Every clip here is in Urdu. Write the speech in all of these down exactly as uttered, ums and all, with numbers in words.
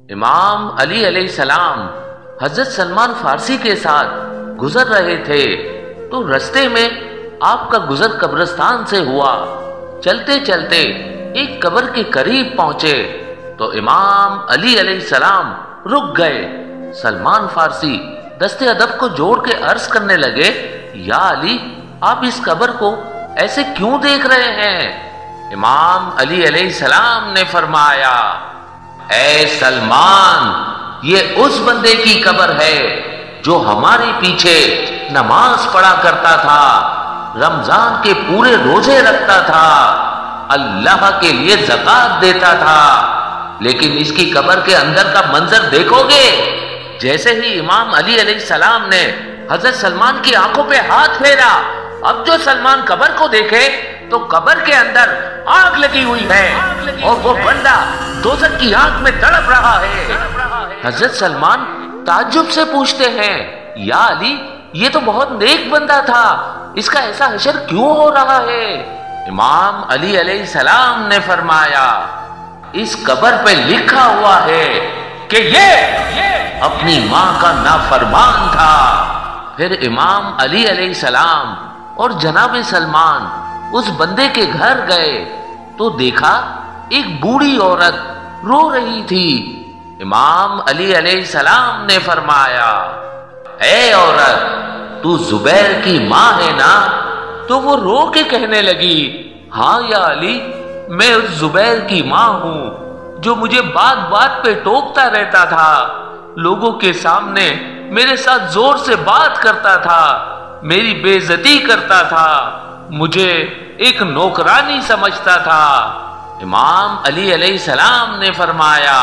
امام علی علیہ السلام حضرت سلمان فارسی کے ساتھ گزر رہے تھے تو رستے میں آپ کا گزر قبرستان سے ہوا۔ چلتے چلتے ایک قبر کے قریب پہنچے تو امام علی علیہ السلام رک گئے۔ سلمان فارسی دست ادب کو جوڑ کے عرض کرنے لگے، یا علی، آپ اس قبر کو ایسے کیوں دیکھ رہے ہیں؟ امام علی علیہ السلام نے فرمایا، اے سلمان، یہ اس بندے کی قبر ہے جو ہمارے پیچھے نماز پڑھا کرتا تھا، رمضان کے پورے روزے رکھتا تھا، اللہ کے لیے زکوٰۃ دیتا تھا، لیکن اس کی قبر کے اندر کا منظر دیکھو گے۔ جیسے ہی امام علی علیہ السلام نے حضرت سلمان کی آنکھوں پہ ہاتھ پھیرا، اب جو سلمان قبر کو دیکھے تو قبر کے اندر آگ لگی ہوئی ہے اور وہ بندہ دوزخ کی آگ میں تڑپ رہا ہے۔ حضرت سلمان تعجب سے پوچھتے ہیں، یا علی، یہ تو بہت نیک بندہ تھا، اس کا ایسا حشر کیوں ہو رہا ہے؟ امام علی علیہ السلام نے فرمایا، اس قبر پہ لکھا ہوا ہے کہ یہ اپنی ماں کا نافرمان تھا۔ پھر امام علی علیہ السلام اور جناب سلمان اس بندے کے گھر گئے تو دیکھا ایک بوڑھی عورت رو رہی تھی۔ امام علی علیہ السلام نے فرمایا، اے عورت، تو زبیر کی ماں ہے نا؟ تو وہ رو کے کہنے لگی، ہاں یا علی، میں اس زبیر کی ماں ہوں جو مجھے بات بات پہ ٹوکتا رہتا تھا، لوگوں کے سامنے میرے ساتھ زور سے بات کرتا تھا، میری بے عزتی کرتا تھا، مجھے ایک نوکرانی سمجھتا تھا۔ امام علی علیہ السلام نے فرمایا،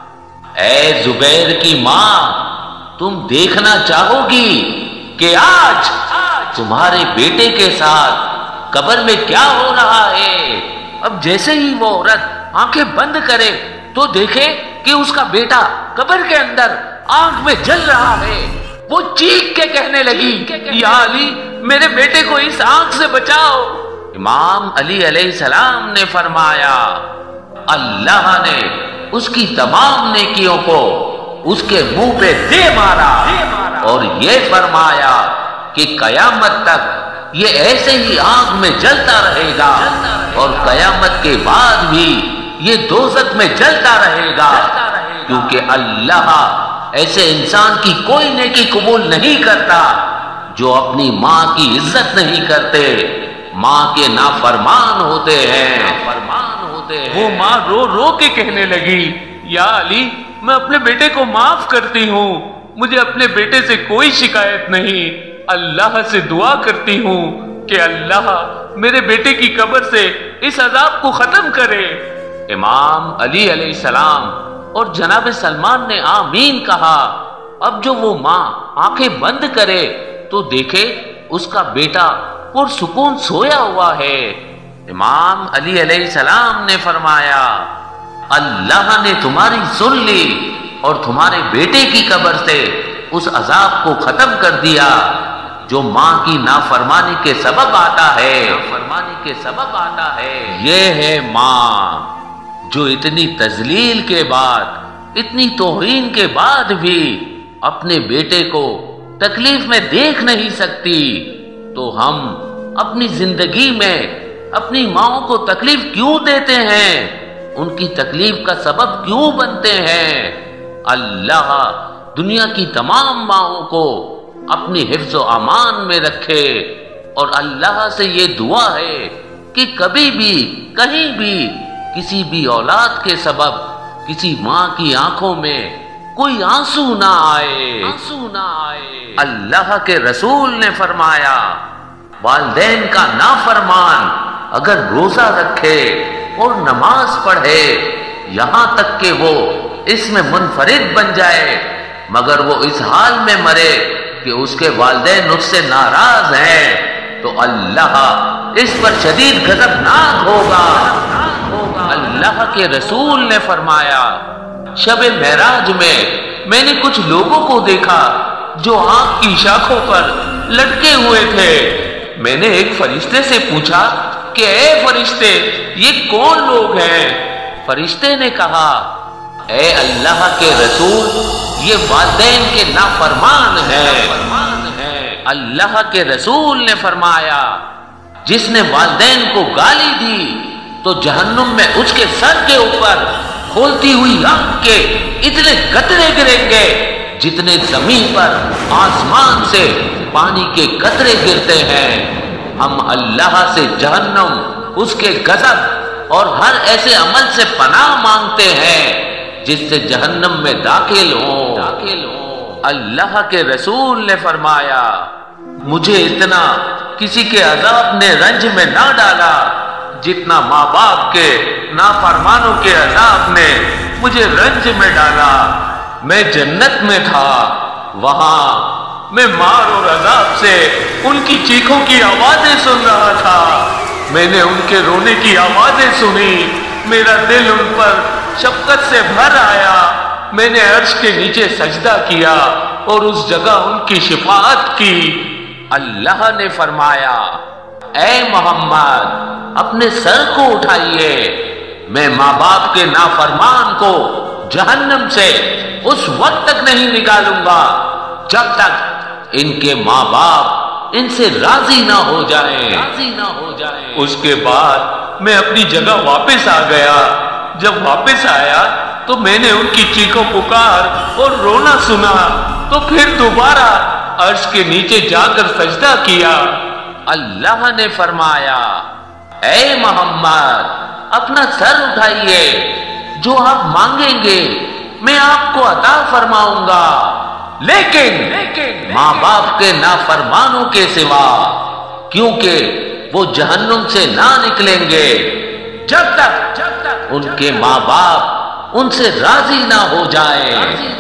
اے زبیر کی ماں، تم دیکھنا چاہو گی کہ آج تمہارے بیٹے کے ساتھ قبر میں کیا ہو رہا ہے؟ اب جیسے ہی وہ عورت آنکھیں بند کرے تو دیکھے کہ اس کا بیٹا قبر کے اندر آنکھ میں جل رہا ہے۔ وہ چیخ کے کہنے لگی، یا علی، میرے بیٹے کو اس آنکھ سے بچاؤ۔ امام علی علیہ السلام نے فرمایا، اللہ نے اس کی تمام نیکیوں کو اس کے منہ پہ دے مارا اور یہ فرمایا کہ قیامت تک یہ ایسے ہی آگ میں جلتا رہے گا اور قیامت کے بعد بھی یہ دوزخ میں جلتا رہے گا، کیونکہ اللہ ایسے انسان کی کوئی نیکی قبول نہیں کرتا جو اپنی ماں کی عزت نہیں کرتے، ماں کے نافرمان ہوتے ہیں۔ وہ ماں رو رو کے کہنے لگی، یا علی، میں اپنے بیٹے کو معاف کرتی ہوں، مجھے اپنے بیٹے سے کوئی شکایت نہیں، اللہ سے دعا کرتی ہوں کہ اللہ میرے بیٹے کی قبر سے اس عذاب کو ختم کرے۔ امام علی علیہ السلام اور جناب سلمان نے آمین کہا۔ اب جو وہ ماں آنکھیں بند کرے تو دیکھے اس کا بیٹا پرسکون سویا ہوا ہے۔ امام علی علیہ السلام نے فرمایا، اللہ نے تمہاری سن لی اور تمہارے بیٹے کی قبر سے اس عذاب کو ختم کر دیا جو ماں کی نافرمانی کے سبب آتا ہے۔ نافرمانی کے سبب آتا ہے۔ یہ ہے ماں جو اتنی تذلیل کے بعد، اتنی توہین کے بعد بھی اپنے بیٹے کو تکلیف میں دیکھ نہیں سکتی، تو ہم اپنی زندگی میں اپنی ماں کو تکلیف کیوں دیتے ہیں؟ ان کی تکلیف کا سبب کیوں بنتے ہیں؟ اللہ دنیا کی تمام ماؤں کو اپنی حفظ و امان میں رکھے، اور اللہ سے یہ دعا ہے کہ کبھی بھی کہیں بھی کسی بھی اولاد کے سبب کسی ماں کی آنکھوں میں کوئی آنسو نہ آئے آنسو نہ آئے اللہ کے رسول نے فرمایا، والدین کا نافرمان اگر روزہ رکھے اور نماز پڑھے یہاں تک کہ وہ اس میں منفرد بن جائے، مگر وہ اس حال میں مرے کہ اس کے والدین اس سے ناراض ہیں، تو اللہ اس پر شدید غضبناک ہوگا۔ اللہ کے رسول نے فرمایا، شب معراج میں میں نے کچھ لوگوں کو دیکھا جو آنکھ کی شاخوں پر لٹکے ہوئے تھے۔ میں نے ایک فرشتے سے پوچھا کہ اے فرشتے، یہ کون لوگ ہیں؟ فرشتے نے کہا، اے اللہ کے رسول، یہ والدین کے نافرمان ہیں۔ اللہ کے رسول نے فرمایا، جس نے والدین کو گالی دی تو جہنم میں اس کے سر کے اوپر کھولتی ہوئی آگ کے اتنے قطرے گریں گے جتنے زمین پر آسمان سے پانی کے قطرے گرتے ہیں۔ ہم اللہ سے جہنم، اس کے غضب اور ہر ایسے عمل سے پناہ مانگتے ہیں جس سے جہنم میں داخل ہوں داخل ہوں اللہ کے رسول نے فرمایا، مجھے اتنا کسی کے عذاب نے رنج میں نہ ڈالا جتنا ماں باپ کے نافرمانوں کے عذاب نے مجھے رنج میں ڈالا۔ میں جنت میں تھا، وہاں میں مار اور عذاب سے ان کی چیخوں کی آوازیں سن رہا تھا۔ میں نے ان کے رونے کی آوازیں سنی، میرا دل ان پر شفقت سے بھر آیا۔ میں نے عرش کے نیچے سجدہ کیا اور اس جگہ ان کی شفاعت کی۔ اللہ نے فرمایا، اے محمد، اپنے سر کو اٹھائیے، میں ماں باپ کے نافرمان کو جہنم سے اس وقت تک نہیں نکالوں گا جب تک ان کے ماں باپ ان سے راضی نہ ہو جائیں راضی نہ ہو جائیں اس کے بعد میں اپنی جگہ واپس آ گیا۔ جب واپس آیا تو میں نے ان کی چیخوں پکار اور رونا سنا، تو پھر دوبارہ عرش کے نیچے جا کر سجدہ کیا۔ اللہ نے فرمایا، اے محمد، اپنا سر اٹھائیے، جو آپ مانگیں گے میں آپ کو عطا فرماؤں گا، لیکن ماں باپ کے نافرمانوں کے سوا، کیونکہ وہ جہنم سے نہ نکلیں گے جب تک ان کے ماں باپ ان سے راضی نہ ہو جائیں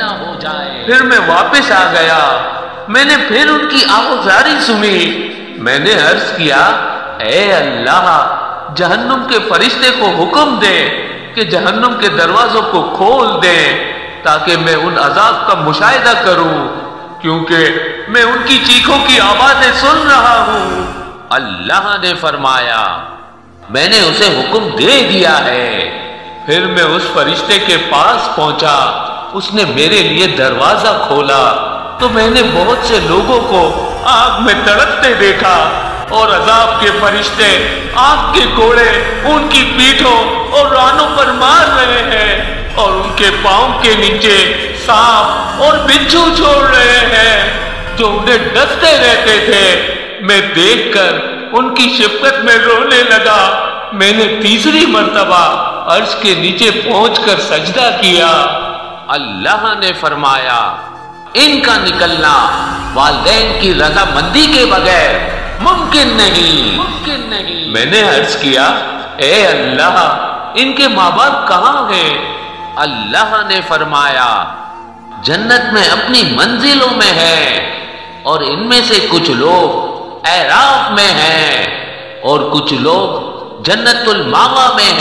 پھر میں واپس آ گیا، میں نے پھر ان کی آہوزاری سنی۔ میں نے عرض کیا، اے اللہ، جہنم کے فرشتے کو حکم دے کہ جہنم کے دروازوں کو کھول دیں تاکہ میں ان عذاب کا مشاہدہ کروں، کیونکہ میں ان کی چیخوں کی آوازیں سن رہا ہوں۔ اللہ نے فرمایا، میں نے اسے حکم دے دیا ہے۔ پھر میں اس فرشتے کے پاس پہنچا، اس نے میرے لیے دروازہ کھولا تو میں نے بہت سے لوگوں کو آگ میں تڑپتے دیکھا، اور عذاب کے فرشتے آگ کے کوڑے ان کی پیٹھوں اور رانوں پر مار رہے ہیں، اور ان کے پاؤں کے نیچے سانپ اور بچھو چھوڑ رہے ہیں جو انہیں ڈستے رہتے تھے۔ میں دیکھ کر ان کی شفقت میں رونے لگا۔ میں نے تیسری مرتبہ عرش کے نیچے پہنچ کر سجدہ کیا۔ اللہ نے فرمایا، ان کا نکلنا والدین کی رضا مندی کے بغیر ممکن نہیں ممکن نہیں میں نے عرض کیا، اے اللہ، ان کے ماں باپ کہاں ہیں؟ اللہ نے فرمایا، جنت میں اپنی منزلوں میں ہیں، اور ان میں سے کچھ لوگ اعراف میں ہیں اور کچھ لوگ جنت الماوا میں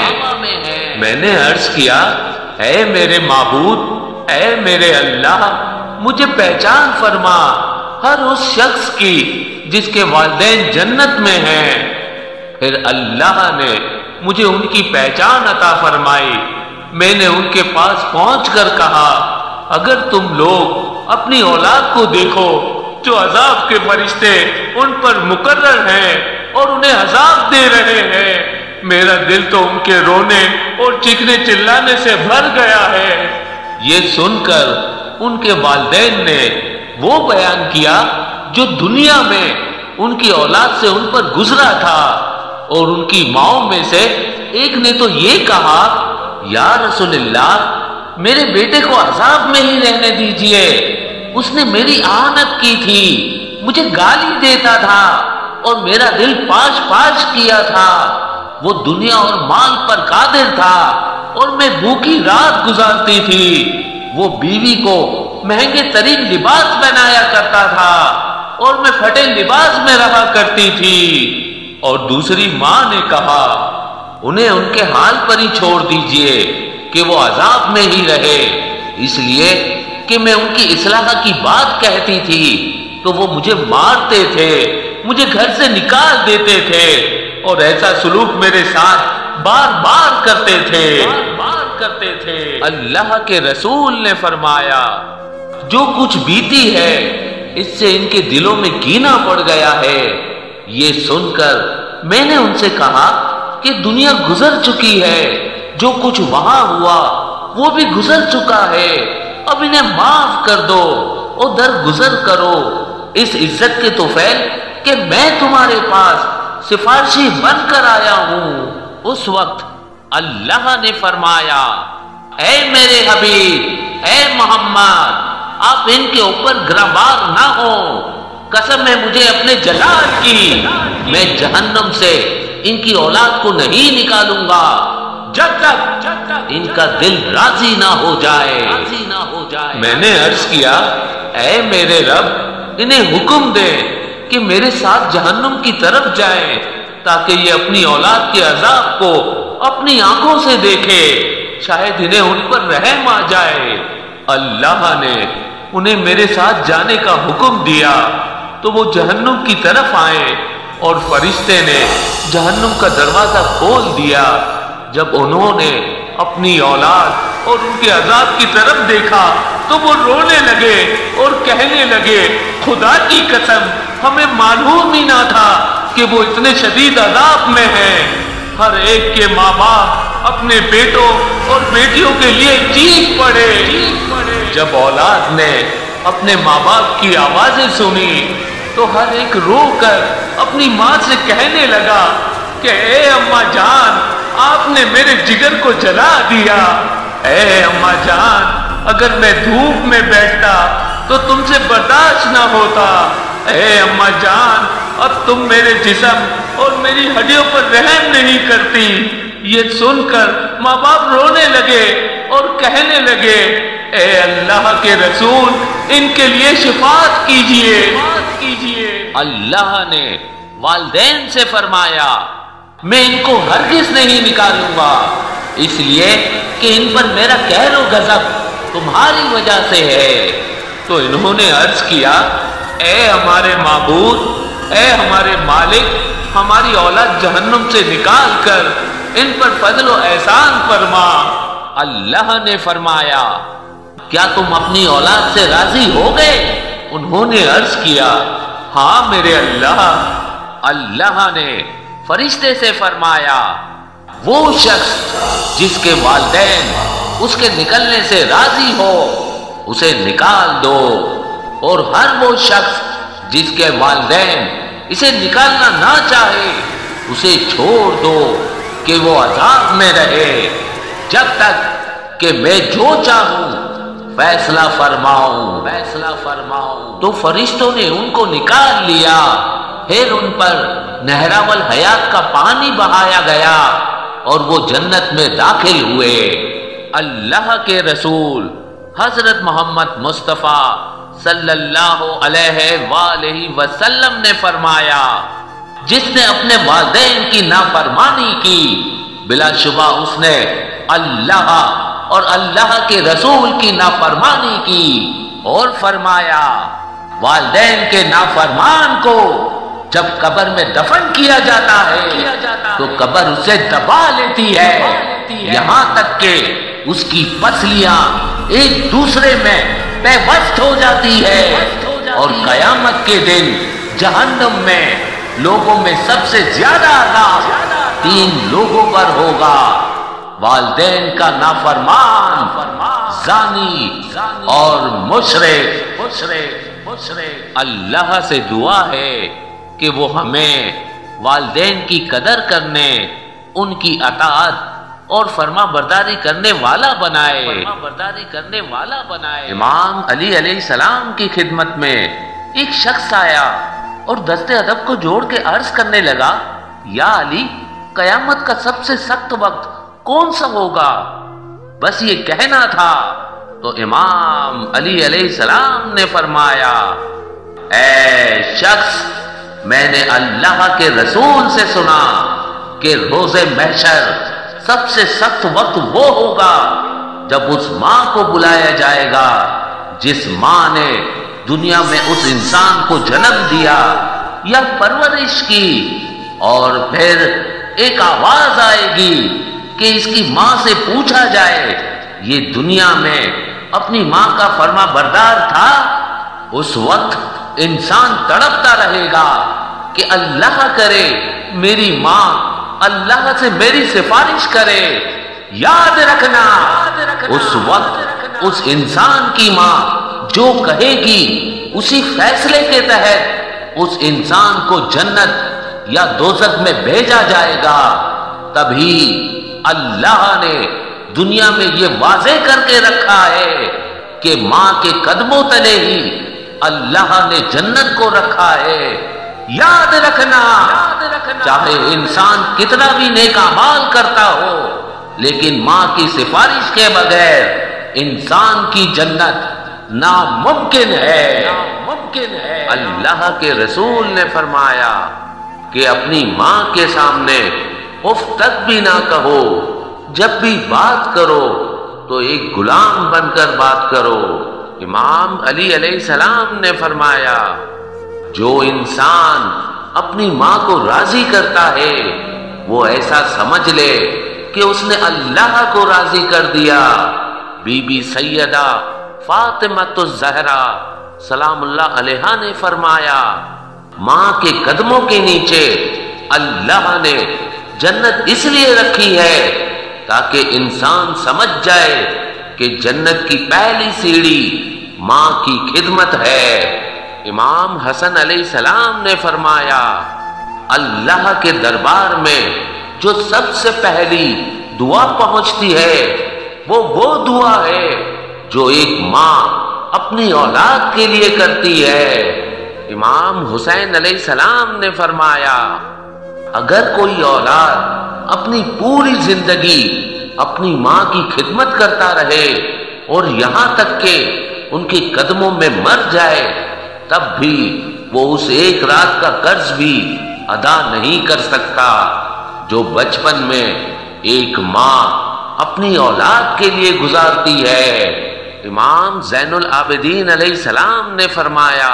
ہیں۔ میں نے عرض کیا، اے میرے معبود، اے میرے اللہ، مجھے پہچان فرما ہر اس شخص کی جس کے والدین جنت میں ہیں۔ پھر اللہ نے مجھے ان کی پہچان عطا فرمائی۔ میں نے ان کے پاس پہنچ کر کہا، اگر تم لوگ اپنی اولاد کو دیکھو جو عذاب کے فرشتے ان پر مقرر ہیں اور انہیں عذاب دے رہے ہیں، میرا دل تو ان کے رونے اور چیخنے چلانے سے بھر گیا ہے۔ یہ سن کر ان کے والدین نے وہ بیان کیا جو دنیا میں ان کی اولاد سے ان پر گزرا تھا، اور ان کی ماؤں میں سے ایک نے تو یہ کہا، یا رسول اللہ، میرے بیٹے کو عذاب میں ہی رہنے دیجئے، اس نے میری آہنت کی تھی، مجھے گالی دیتا تھا اور میرا دل پاش پاش کیا تھا، وہ دنیا اور مال پر قادر تھا اور میں بھوکی رات گزارتی تھی، وہ بیوی کو مہنگے ترین لباس پہنایا کرتا تھا اور میں پھٹے لباس میں رہا کرتی تھی۔ اور دوسری ماں نے کہا، انہیں ان کے حال پر ہی چھوڑ دیجئے کہ وہ عذاب میں ہی رہے، اس لیے کہ میں ان کی اصلاح کی بات کہتی تھی تو وہ مجھے مارتے تھے، مجھے گھر سے نکال دیتے تھے، اور ایسا سلوک میرے ساتھ بار بار کرتے تھے۔ بار بار کرتے تھے۔ اللہ کے رسول نے فرمایا جو کچھ بیتی ہے اس سے ان کے دلوں میں کینہ پڑ گیا ہے۔ یہ سن کر میں نے ان سے کہا کہ دنیا گزر چکی ہے، جو کچھ وہاں ہوا وہ بھی گزر چکا ہے، اب انہیں معاف کر دو اور درگزر کرو اس عزت کے طفیل کہ میں تمہارے پاس سفارشی بن کر آیا ہوں۔ اس وقت اللہ نے فرمایا اے میرے حبیب، اے محمد، آپ ان کے اوپر گرہبار نہ ہو، قسم ہے مجھے اپنے جلال کی، میں جہنم سے ان کی اولاد کو نہیں نکالوں گا جب تک ان کا دل راضی نہ ہو جائے۔ میں نے عرض کیا اے میرے رب، انہیں حکم دے کہ میرے ساتھ جہنم کی طرف جائیں تاکہ یہ اپنی اولاد کے عذاب کو اپنی آنکھوں سے دیکھے، شاید انہیں ان پر رحم آ جائے۔ اللہ نے انہیں میرے ساتھ جانے کا حکم دیا تو وہ جہنم کی طرف آئے اور فرشتے نے جہنم کا دروازہ کھول دیا۔ جب انہوں نے اپنی اولاد اور ان کے عذاب کی طرف دیکھا تو وہ رونے لگے اور کہنے لگے خدا کی قسم ہمیں معلوم ہی نہ تھا کہ وہ اتنے شدید عذاب میں ہیں۔ ہر ایک کے ماں باپ اپنے بیٹوں اور بیٹیوں کے لیے چیخ پڑے۔ جب اولاد نے اپنے ماں باپ کی آوازیں سنی تو ہر ایک رو کر اپنی ماں سے کہنے لگا کہ اے اماں جان، آپ نے میرے جگر کو جلا دیا۔ اے اماں جان، اگر میں دھوپ میں بیٹھتا تو تم سے برداشت نہ ہوتا۔ اے اماں جان، اب تم میرے جسم اور میری ہڈیوں پر رحم نہیں کرتی۔ یہ سن کر ماں باپ رونے لگے اور کہنے لگے اے اللہ کے رسول، ان کے لیے شفاعت کیجیے۔ اللہ نے والدین سے فرمایا میں ان کو ہرگز نہیں نکالوں گا، اس لیے کہ ان پر میرا قہر و غضب تمہاری وجہ سے ہے۔ تو انہوں نے عرض کیا اے ہمارے معبود، اے ہمارے مالک، ہماری اولاد جہنم سے نکال کر ان پر فضل و احسان فرما۔ اللہ نے فرمایا کیا تم اپنی اولاد سے راضی ہو گئے؟ انہوں نے عرض کیا ہاں میرے اللہ۔ اللہ نے فرشتے سے فرمایا وہ شخص جس کے والدین اس کے نکلنے سے راضی ہو اسے نکال دو، اور ہر وہ شخص جس کے والدین اسے نکالنا نہ چاہے اسے چھوڑ دو کہ وہ عذاب میں رہے جب تک کہ میں جو چاہوں فیصلہ فرماؤں فیصلہ فرماؤں تو فرشتوں نے ان کو نکال لیا، پھر ان پر نہراول حیات کا پانی بہایا گیا اور وہ جنت میں داخل ہوئے۔ اللہ کے رسول حضرت محمد مصطفیٰ صلی اللہ علیہ وآلہ وسلم نے فرمایا جس نے اپنے والدین کی نافرمانی کی بلا شبہ اس نے اللہ اور اللہ کے رسول کی نافرمانی کی، اور فرمایا والدین کے نافرمان کو جب قبر میں دفن کیا جاتا ہے تو قبر اسے دبا لیتی ہے یہاں تک کہ اس کی پسلیاں ایک دوسرے میں پیوست ہو جاتی ہے، اور قیامت کے دن جہنم میں لوگوں میں سب سے زیادہ عذاب تین لوگوں پر ہوگا، والدین کا نافرمان، زانی اور مشرک۔ اللہ سے دعا ہے کہ وہ ہمیں والدین کی قدر کرنے، ان کی اطاعت اور فرما برداری کرنے والا بنائے فرما برداری کرنے والا بنائے امام علی علیہ السلام کی خدمت میں ایک شخص آیا اور دست ادب کو جوڑ کے عرض کرنے لگا یا علی، قیامت کا سب سے سخت وقت کون سا ہوگا؟ بس یہ کہنا تھا تو امام علی علیہ السلام نے فرمایا اے شخص، میں نے اللہ کے رسول سے سنا کہ روز محشر سب سے سخت وقت وہ ہوگا جب اس ماں کو بلایا جائے گا جس ماں نے دنیا میں اس انسان کو جنم دیا یا پرورش کی، اور پھر ایک آواز آئے گی کہ اس کی ماں سے پوچھا جائے یہ دنیا میں اپنی ماں کا فرما بردار تھا، اس وقت انسان تڑپتا رہے گا کہ اللہ کرے میری ماں اللہ سے میری سفارش کرے۔ یاد رکھنا اس وقت اس انسان کی ماں جو کہے گی اسی فیصلے کے تحت اس انسان کو جنت یا دوزخ میں بھیجا جائے گا۔ تبھی اللہ نے دنیا میں یہ واضح کر کے رکھا ہے کہ ماں کے قدموں تلے ہی اللہ نے جنت کو رکھا ہے۔ یاد رکھنا چاہے انسان کتنا بھی نیک اعمال کرتا ہو لیکن ماں کی سفارش کے بغیر انسان کی جنت ناممکن ہے۔ ناممکن ہے۔ اللہ کے رسول نے فرمایا کہ اپنی ماں کے سامنے اف تک بھی نہ کہو، جب بھی بات کرو تو ایک غلام بن کر بات کرو۔ امام علی علیہ السلام نے فرمایا جو انسان اپنی ماں کو راضی کرتا ہے وہ ایسا سمجھ لے کہ اس نے اللہ کو راضی کر دیا۔ بی بی سیدہ فاطمہ الزہرا سلام اللہ علیہا نے فرمایا ماں کے قدموں کے نیچے اللہ نے جنت اس لیے رکھی ہے تاکہ انسان سمجھ جائے کہ جنت کی پہلی سیڑھی ماں کی خدمت ہے۔ امام حسن علیہ السلام نے فرمایا اللہ کے دربار میں جو سب سے پہلی دعا پہنچتی ہے وہ وہ دعا ہے جو ایک ماں اپنی اولاد کے لیے کرتی ہے۔ امام حسین علیہ السلام نے فرمایا اگر کوئی اولاد اپنی پوری زندگی اپنی ماں کی خدمت کرتا رہے اور یہاں تک کہ ان کے قدموں میں مر جائے تب بھی وہ اس ایک رات کا قرض بھی ادا نہیں کر سکتا جو بچپن میں ایک ماں اپنی اولاد کے لیے گزارتی ہے۔ امام زین العابدین علیہ السلام نے فرمایا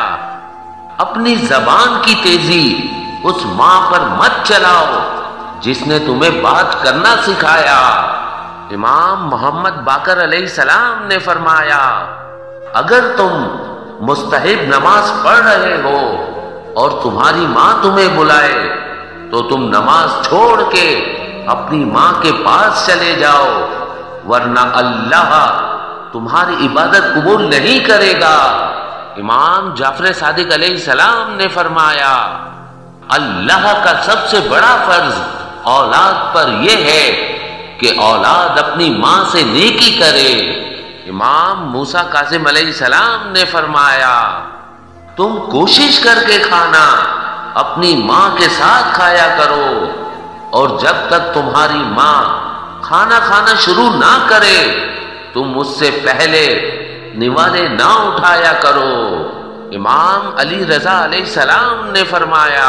اپنی زبان کی تیزی اس ماں پر مت چلاؤ جس نے تمہیں بات کرنا سکھایا۔ امام محمد باقر علیہ السلام نے فرمایا اگر تم مستحب نماز پڑھ رہے ہو اور تمہاری ماں تمہیں بلائے تو تم نماز چھوڑ کے اپنی ماں کے پاس چلے جاؤ ورنہ اللہ تمہاری عبادت قبول نہیں کرے گا۔ امام جعفر صادق علیہ السلام نے فرمایا اللہ کا سب سے بڑا فرض اولاد پر یہ ہے کہ اولاد اپنی ماں سے نیکی کرے۔ امام موسیٰ کاظم علیہ السلام نے فرمایا تم کوشش کر کے کھانا اپنی ماں کے ساتھ کھایا کرو اور جب تک تمہاری ماں کھانا کھانا شروع نہ کرے تم اس سے پہلے نوالے نہ اٹھایا کرو۔ امام علی رضا علیہ السلام نے فرمایا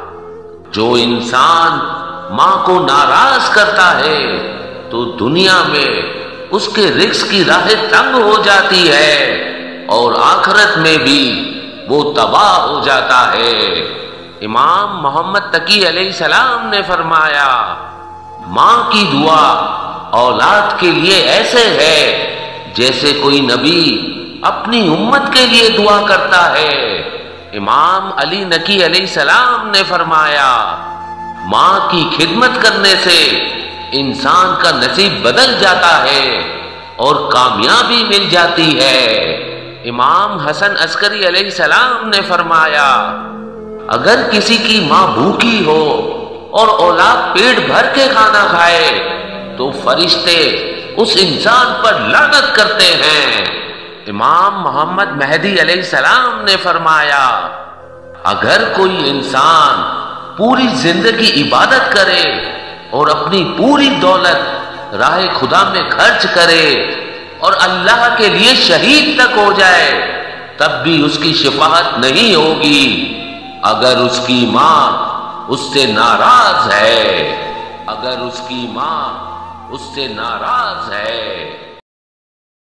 جو انسان ماں کو ناراض کرتا ہے تو دنیا میں اس کے رزق کی راہ تنگ ہو جاتی ہے اور آخرت میں بھی وہ تباہ ہو جاتا ہے۔ امام محمد تقی علیہ السلام نے فرمایا ماں کی دعا اولاد کے لیے ایسے ہے جیسے کوئی نبی اپنی امت کے لیے دعا کرتا ہے۔ امام علی نقی علیہ السلام نے فرمایا ماں کی خدمت کرنے سے انسان کا نصیب بدل جاتا ہے اور کامیابی مل جاتی ہے۔ امام حسن عسکری علیہ السلام نے فرمایا اگر کسی کی ماں بھوکی ہو اور اولاد پیٹ بھر کے کھانا کھائے تو فرشتے اس انسان پر لعنت کرتے ہیں۔ امام محمد مہدی علیہ السلام نے فرمایا اگر کوئی انسان پوری زندگی عبادت کرے اور اپنی پوری دولت راہ خدا میں خرچ کرے اور اللہ کے لیے شہید تک ہو جائے تب بھی اس کی شفاعت نہیں ہوگی اگر اس کی ماں اس سے ناراض ہے۔ اگر اس کی ماں اس سے ناراض ہے۔